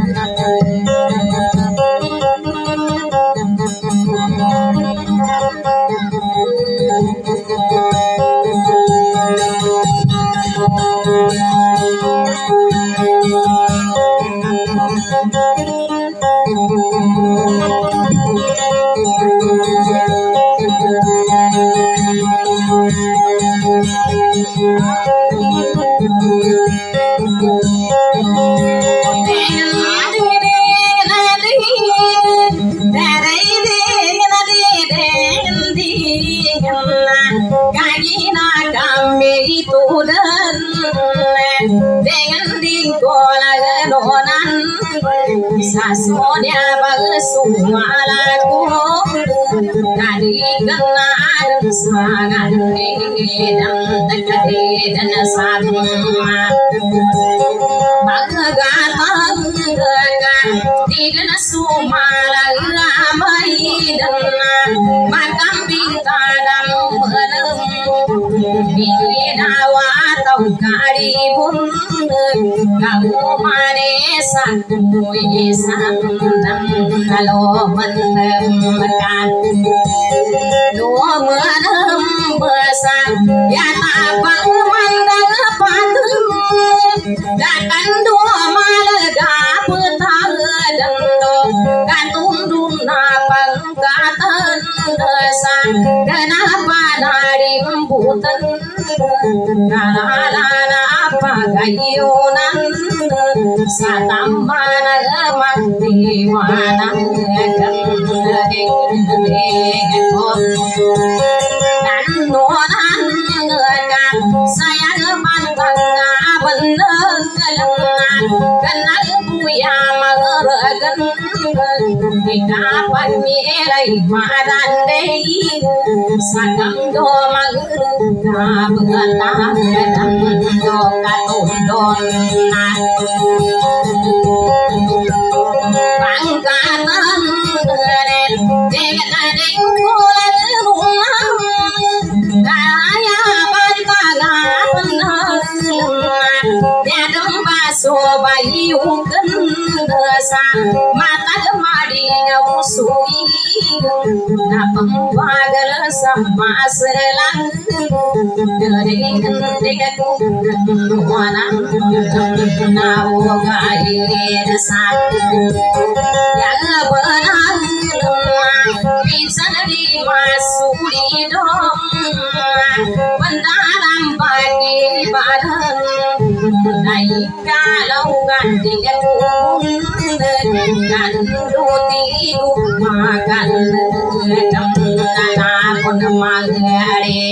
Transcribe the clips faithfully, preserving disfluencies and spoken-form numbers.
Sasonya bagusumalaku dari kenal sangat dan dekat dan sama bagagatang dekat tidak sumalamai dan makam bintang meneng binawa tau karibun kamu manesan kuisan dan kalau menemukan dua menem besar ya tak mandang patung dan dua malega petang dan do gantung duna pangkatan desa kenapa dari rembutan nalala apa gayunan satamana mati wana dan nuanan saya pantang bener kelengan kenal buya maragan kapan nilai madan dei sakam do magruga betah dan do katundon pangkatan den degadeng kulan rumah kaya bantaga benar dadam baso bayu kendesa mata gemadi usui na pembagal sama selang dari kendeku wana na wogai desa yang benar bisa di masuri dom pendalam pagi badan naik kalau gantian dan roti makan dalam pun magari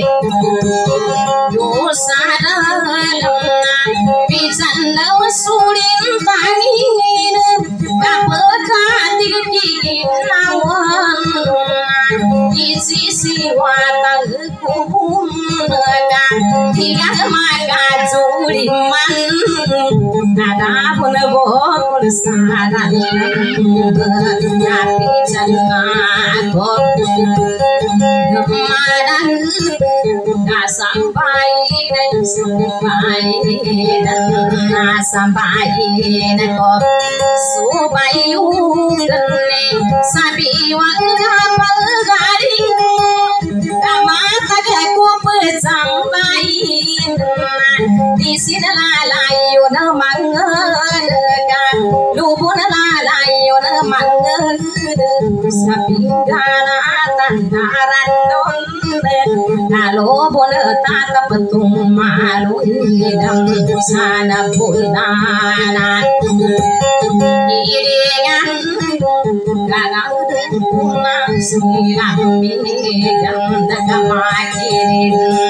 dosa dalam bisa surin tangin dapat hati nawan di sisi watang kubun tidak makan suliman ada pun bokul saran tapi jangan kemadan tak sampai dan sampai dan sampai dan kok supaya kene sapi wang kapal garing mata aku sampai di sini lalayu namangan lubun lalayu namangan sapi galatan daran don kalau boleh tatap betung malu hidang sana punana iringan gagal dengan silam bilang tak makin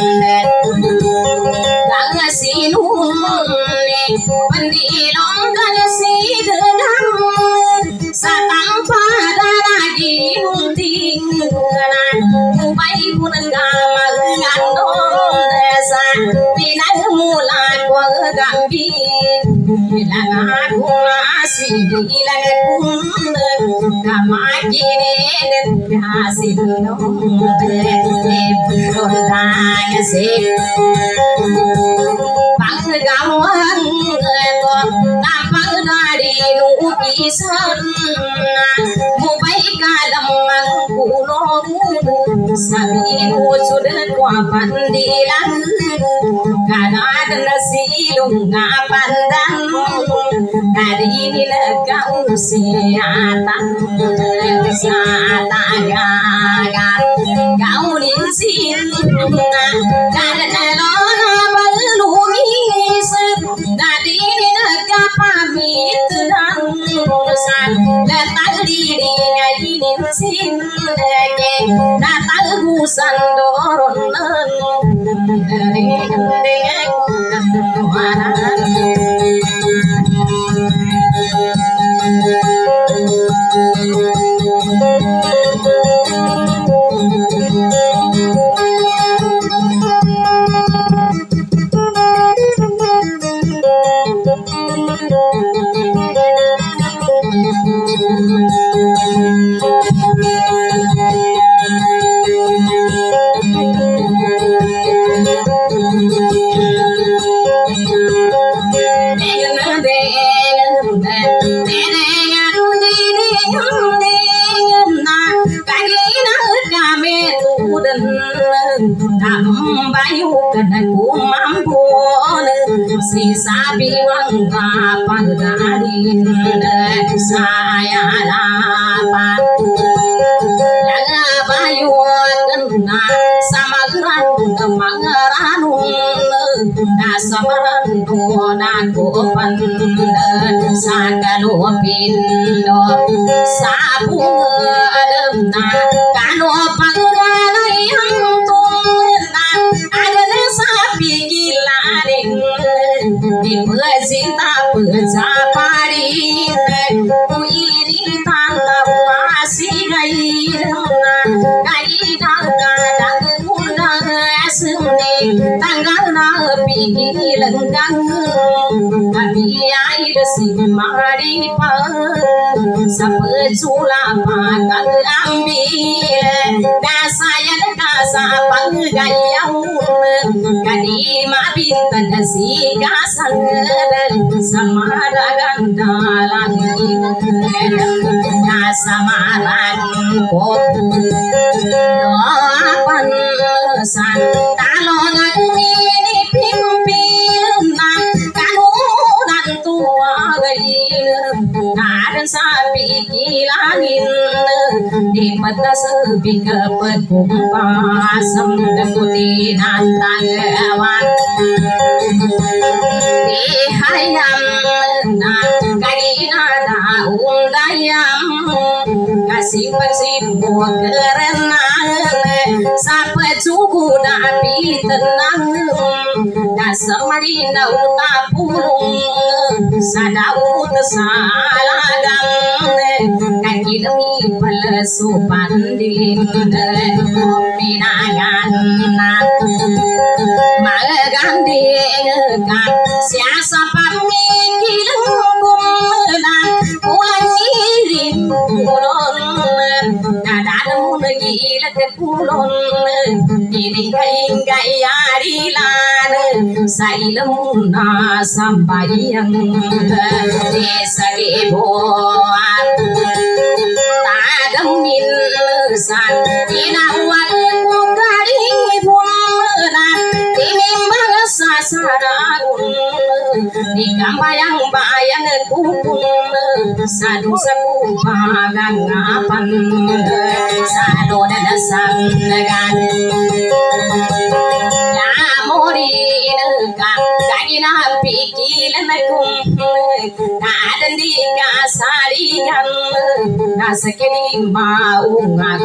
gak sinun pendilong gak sidang satang pada lagi hunting upai pun gamal ngandong desa pinang mulai gua gambi bilang aku masih bilang pun kamakini dan kasih nomor berontak sih panggawan tampang dari isan mubai kalam mang kuno sabi wujud kwa pandilan kadad nasilung ngapandan kadini legau siatan satagan kaunin sin kadalona balungis kadini legapamit dan san letak diri ngainin sin natal busan doronan dengan sabi wangga pagdarin saya lapan laga bayuan na samagran mangaranun na samaran na kopan sakalupin no sabung adem na kano paglalay ang tuna ada sapi gilaring di pezinta pezapari ini tanda masih gairna gairang kadang undang asli tanggal nabi lenggang kami air simari pa sapecula pagang ambil dasayan dasa panggayaun kadima bintan si gasan samaragan dalang na samaran ko doapan san talongan ini pimpin na kanunan tua gain nadan sapi kilangin di mata sepi kepet kumpasam deputi nantangawan di hayam na kagina na undayam kasih persibu kerenang sampai cukup nabi tenang dasamari na utapulung sadau tesalagang kaki demi pelesu pandin pinangan maganding siasa pamikilung kumlan kulang irin kulon dadadamu gila ke kulon ini kain gayarilan sailum na sambayang desa ibuan tadamin san inawan kukari bulan tinimbang sasarangun di kambayang bayang kupun sadu saku pagang apan sadu dadasang nagan kagina pikilan kum kadan di kasarigan nasakini maungan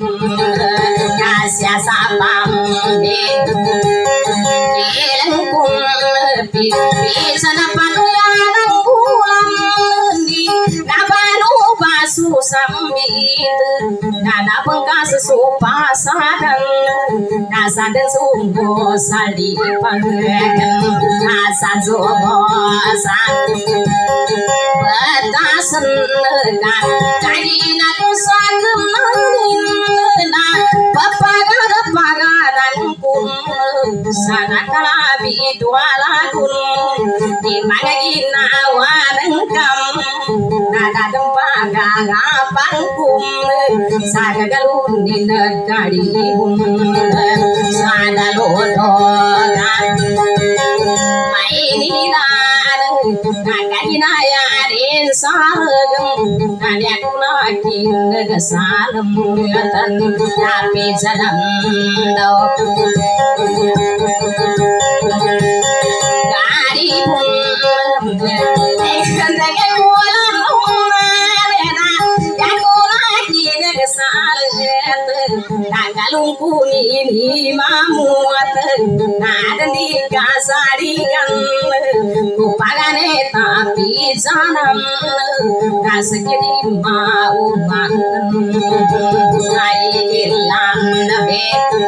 kasya sapam di kilan kum bisa napanulan kulam di nabalu basu sambit nana pengkas supasadan nasadan sungguh sadi panggan asa zobosan batasan kan kagina kusagem nangina papagar pagaran kum sangat kalabi dualagun di mana gina warengkam gaga pangkum saga galun di negari bum sada lodo maini dan nakina ya den sargam kanya kuna kin salam tan tapi sadam do gari bum ekan dengan mulan Tagalung kuni mamuat nadan di kasarigan kupagane tapi janam kasgedi mau manten ai kelang nabe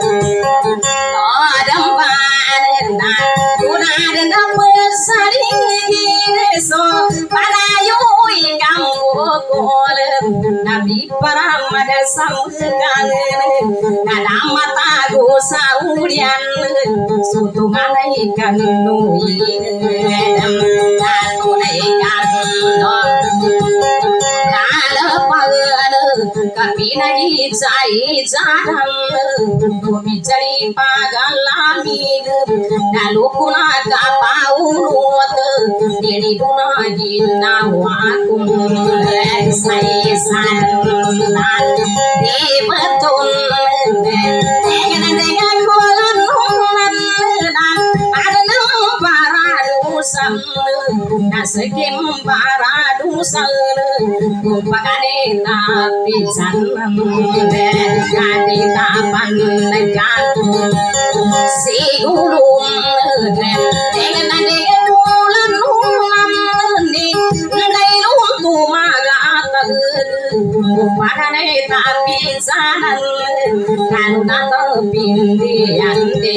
adam panena kunadan besari so panayu ikam kokol nabi paramada samgang kadamata go saurian sutungan ikan nui dam kanunai kan kala pagan kapina gi sai jadam bumi cari pagalami dalukuna ka paulot deni duna jinna wakum sai san debatun dengan dengan kolam numan adana paradusam nasekim paradusam kupagane tapi sanam jadi tapan negan si gulung dengan dengan kolam numan ni ngai lung tu magata kupagane tapi sanam kalau nato pindi ande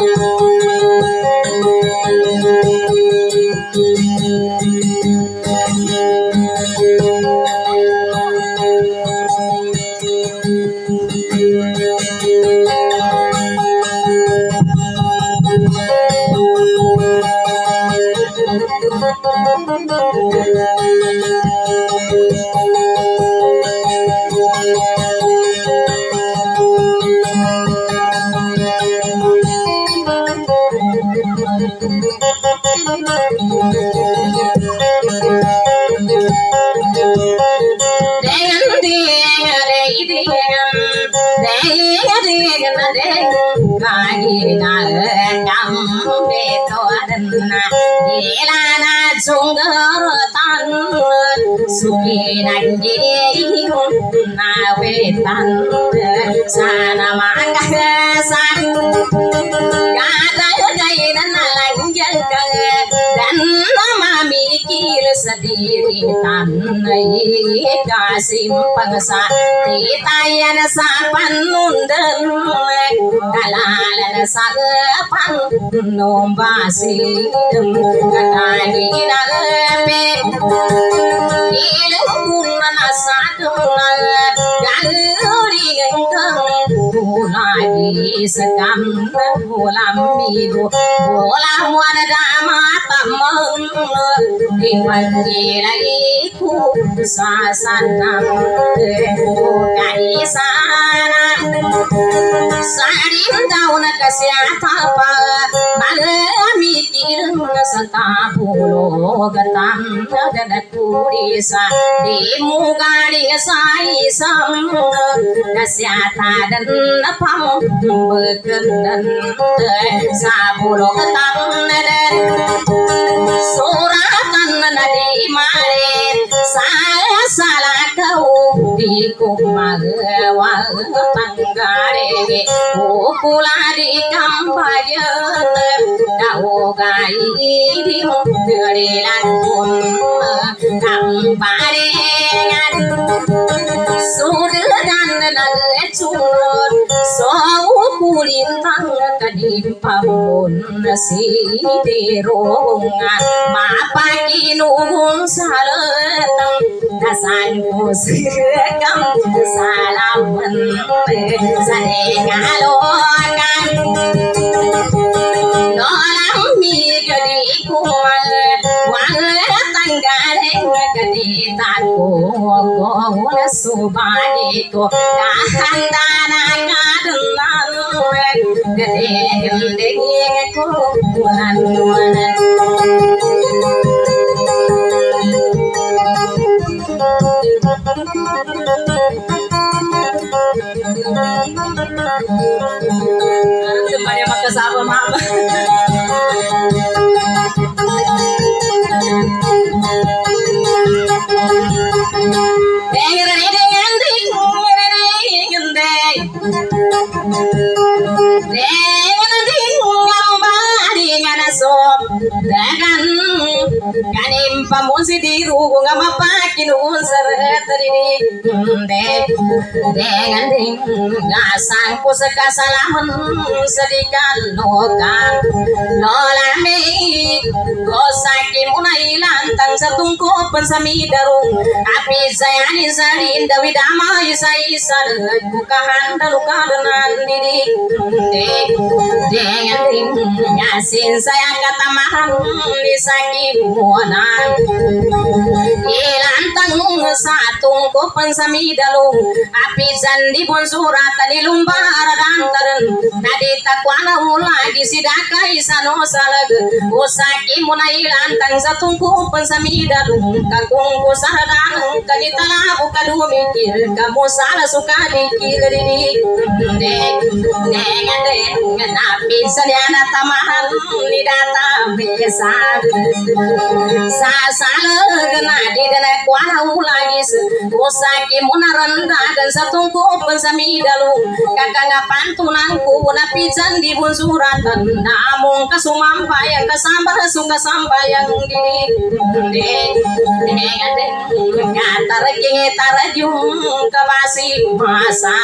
suki nanti na wetan sana mangga san kata gaya dan lanjut dan nama mikir sendiri tanai kasih pangsa titayan sapan nunden kalalan sagapan nombasi katani nagape ilmu nasadungan galuri gengkang lagi sekam bolam minggu bolam wada mata meng dipanggil ku sasanam kai sana sarim daun kasyatapa malami kirang satapulo gatam dadakudisa di mugaring sai sam kasyata dan pam bekendan sapulo gatam dan suratan nadi mare saya salah kau di kumawa tanggare ukula di kampayan kau gai di mugerilan pun kampare sudah dan nalechun so kulintang kadim pambon si deronga mapaki nung salatang dasan ko sikam salaman sa ngalokan nolang mi gadi ko wang tanggaleng gadi tako gona subani ko kahandana kadunan gede gede ko bulan bulan semuanya maka sama mama kanim pamusi di rugo nga mapakin unsar terini de dengan ding ngasang ko sa kasalaman sadikan lokan lola me ko saki muna ilantang sa tungkopan sa midarong api sayani salin dawidama isa isa bukahan dalukanan diri de dengan ding ngasin saya katamahan disaki muanan ilantang satung ko pansami dalung api zandi pun surat lumbar dantaran tadi takwana ulagi sidakai sano salag usaki muna ilantang satung ko pansami dalung kakung ko saradan kanitala bukadu mikir kamu salah suka mikir diri dek dek dek nabi sadiana tamahan lidata besa sa sala gana di dana kwana ulagis usaki munaranda dan satu ko pensami dalu kakanga pantunan ku na pijan di bun suratan namung kasumambayang kasambar suka sambayang diri de de de ngatar kingi tarajung kabasi masa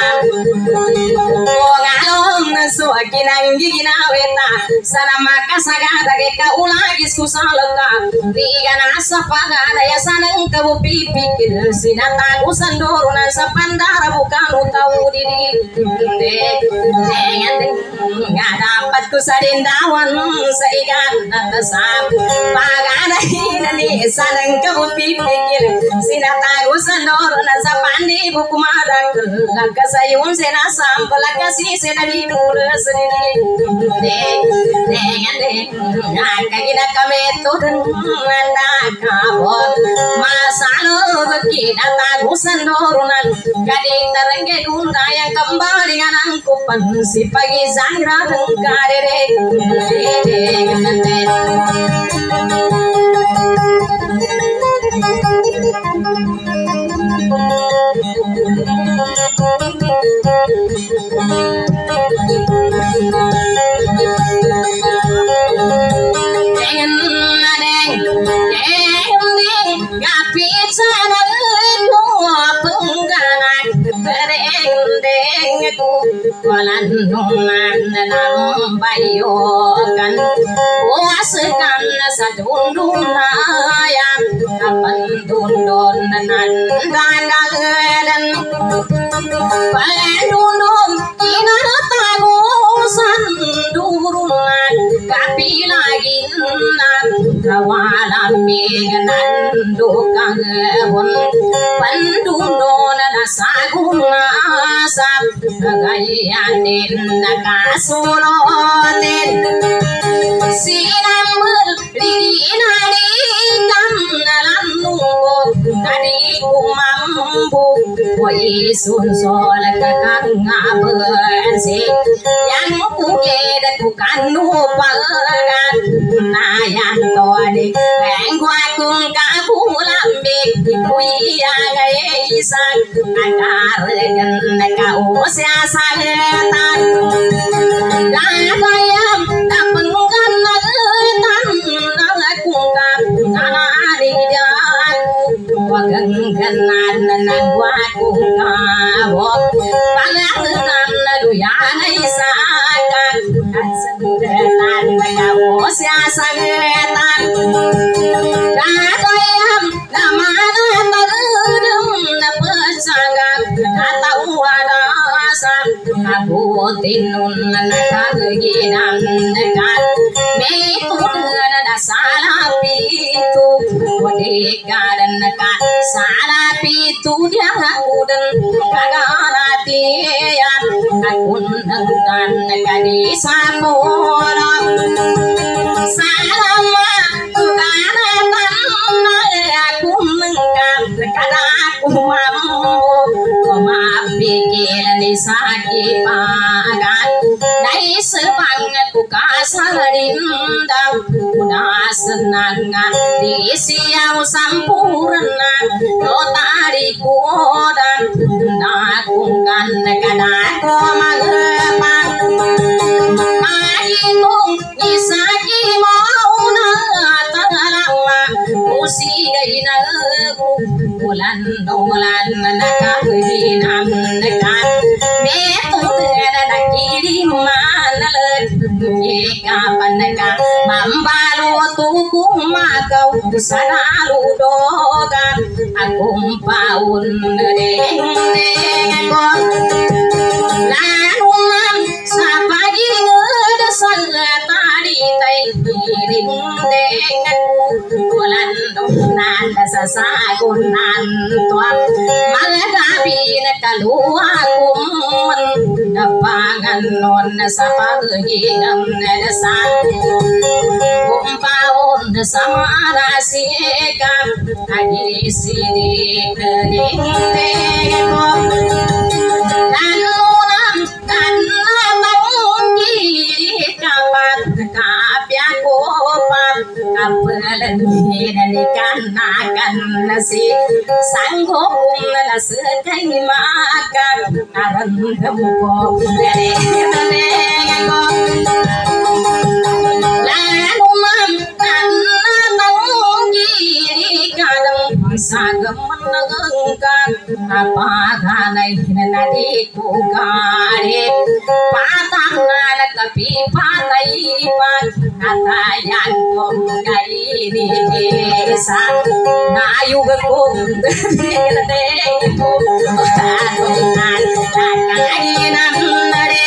ngalom suakinang giginaweta sana maka sagada ka ulagis ku salaka digana sapaga daya sanang kabu pipikir sinata usandoro na sa pandara bukan utaw diri de dengan nggak dapat ku sarindawan sa ikan atasap pagana hinani sanang kabu pipikir sinata usandoro na sa pandi buku madak lakasayun sena sampala kasi sena di nulas diri de dengan de kagina kami turun anda kabut masalo kita tagusan dorunan kadi terengge guna yang kembali dengan angkupan si pagi zahira kadere walan numan nan bayokan waskan sa dundunayang kapan dundon nan gandalan pandundum inatagusan durunan kapilagin nan kawalan miganan dukang bon pandundon nasaguna sab gayanin nakasulotin sinambul lirinari kam nalanungo tadi kumambu woi sunsol kakangabesi yang kukeda kukanu pagan nayan todi engwa kung kapulambi kuya gaisan akargan nakausya sagatan gagayam tapenggan nagatan nagakungkap nanarijan wagangganan nagwakungkawok pangangan naduyanay sakan asagatan nakausya sagatan gagayam namangan aku tinun nakaginan dekat metun ada salah pitu wadika dan dekat salah itu dia aku dan kagaratian aku nengkan kadi samura salama karena aku nengkan kada aku mampu maaf bikin sakit pagan dai sebanget ku kasarinda udah senang di siang sampurna do tariku dan nakungkan kada ko magrepan mahitung isaki mauna talama musigaina bulan dolan nakahinan nekan metong ada kiri mana kapan neka mambalu tuku makau sanalu doga aku paun deng deng lanungan sapagi ngedesal tadi tai ding deng bulan donan sasagunan tuan magabi nakaluwa kuman dapangan non sapahinam nedesan kumpaun sama rasika adi sini kening tegok lanunam karena bangun diri kapan kapiaku pap kapelan dan akan nasi sanggup nalasekai makan aran tempo dari tenengko lalu mantan bangun diri kadang sagem menengkan apa kanai nadiku kare patah nanak tapi patai pan kata yang komdai di desa nayu gekung dengku tatungan kakainam nare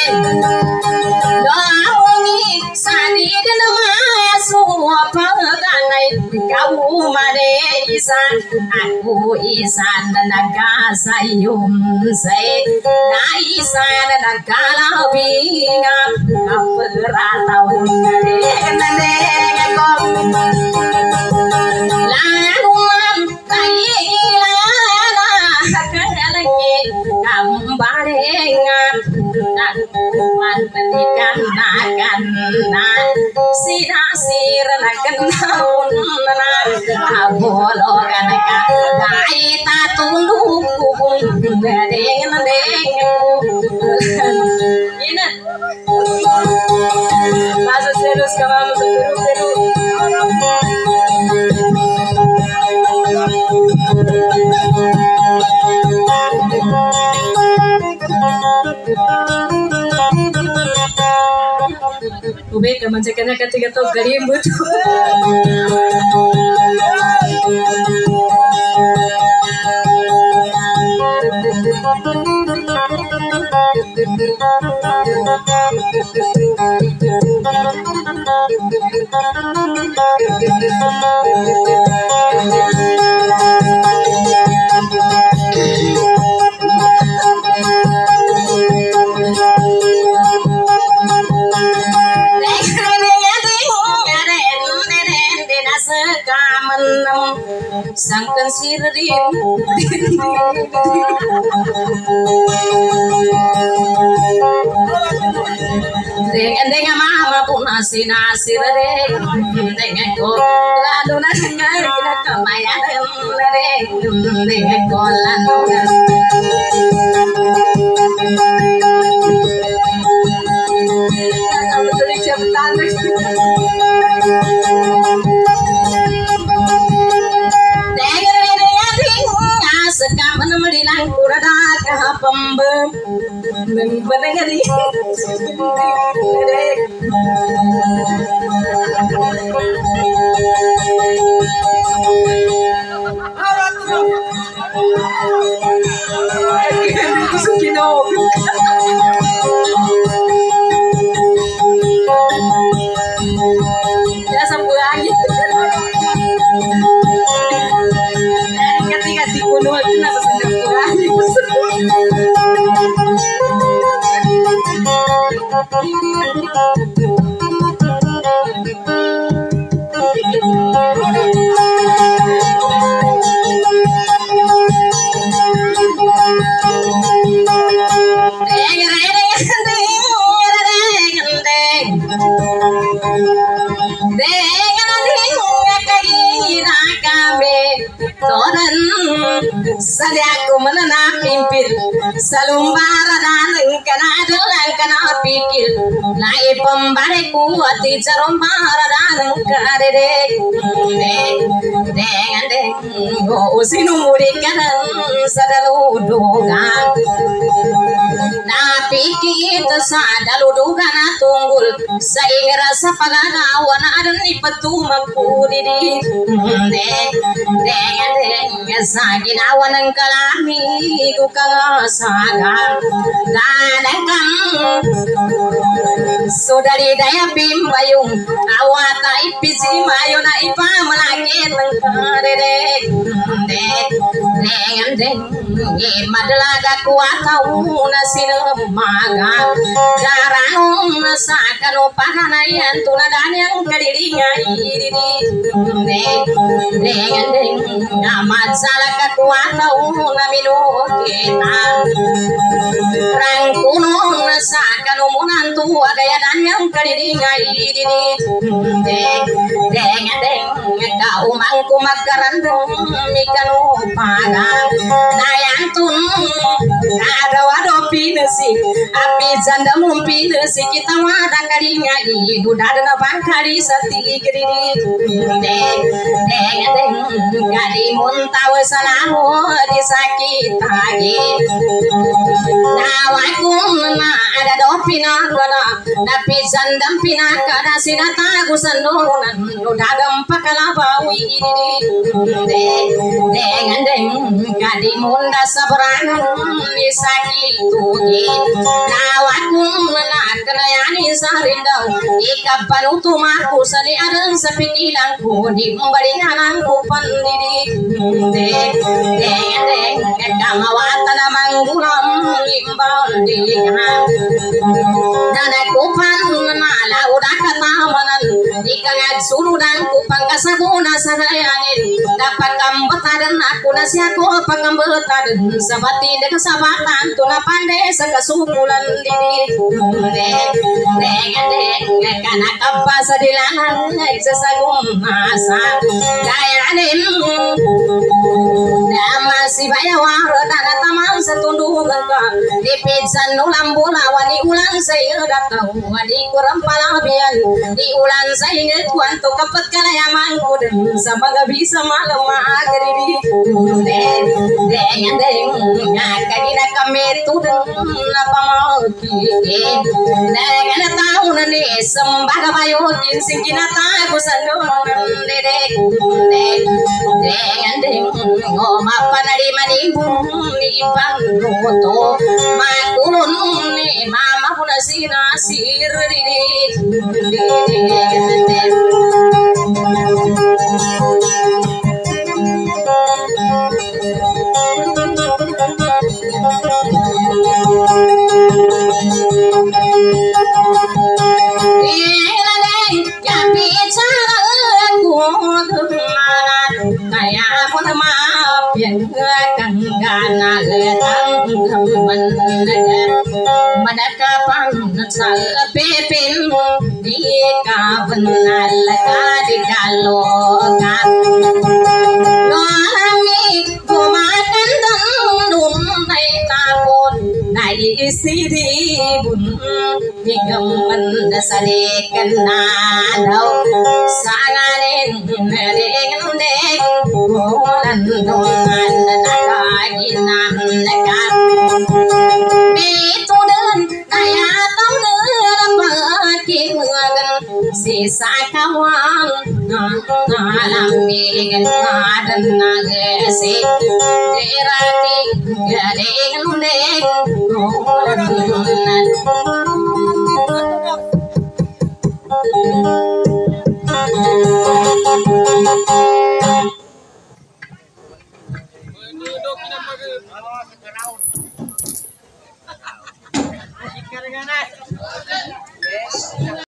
doaungi sadid namasu paganai kau manesan aku isan nagasayum say naisan nagalabinga kaperatawun nare nare laluan kailana kalagi kambarengan dan kuman pendikan nakan na sinasir nakan naunna abolo kanaka kaita tunduk deng deng ina Pasa ceros que vamos a Perú, Perú. Ube ka man kana katiga to garimbut. Sangkan sirrim dengan dengan mama pun nasi nasi rere dengan ko lalu nasi kita kemayan rere dengan ko lalu kalau tulis cepetan sekaman melilang kurada kahapamba nengbenengari Sukino ya sampai lagi ketika di gunung itu Sadiaku menenang pimpin salumbara daneng kana adelang kana pikir lai pembariku ati carombara daneng kadede deng deng deng go sinu muri kanan sadalu dogang na pikir sadalu dogang tunggul saing rasa pagagawan adan ni petumaku didi deng deng deng sagin awan ang kalami ko kasaga danakam sodari daya pimbayong awata ipisi mayo na ipamalakit ng karerek dek deng deng madalaga kuwataw na sinamaga daranong sa kanupahanayan tunadan yang kadiringay didi dek deng deng amat salah kekuatan na minukita rangkunon sa kanumunan tuwa daya dan yang kadiringay didi deng deng deng kaumangku magkarandong mikanupagan nayantun adawado pinasi api janda mumpinasi kita wada kadingay dudad na bangkari sati gidi deng deng deng kadimun tahu salamu disakit lagi nawaku na ada dopina kana tapi jandam pina kada sinata gusandonan udagam pakalabawi ini deng deng deng kadimun dasabranan disakit tuji nawaku na kanayani sarindau ikapan utumaku sani adang sapinilang ku di membaringanan ku pandiri deng deng deng kamawatan manggulam imbal diha dan kupan mala udah katamanan ikangat suludan kupang kasaguna sanayanin dapat kambetadan aku nasi aku pangambetadan sabati dek sabatan tuna pandai sakasukulan didi deng deng deng kana kapas dilanan sesagum masa daya anin masih banyak warna dan taman setunduk gagah di pisan ulang bola wani ulang saya datang wani kurang palabian di ulang saya ngekuan tu kapet kalaya mangku dan sama gak bisa malam agri di deng deng deng ngakakina kami tu dan apa mau kiki deng tahun ni sembaga bayo kinsing kina tahu sandungan deng deng deng deng ngoma panari manibung ni panggoto makulun ni mama puna sinasir didi sal pepin di kavenal kadi kaloka lohangi kumakan dun nai takon nai siri bun digemen sadekan nadau sangane nering dek bulan dongan nakaginan nekat bituden kaya sisa kawan alami ngadan nagesi dirati gadeng deng golan Duduk Oh, sekarang.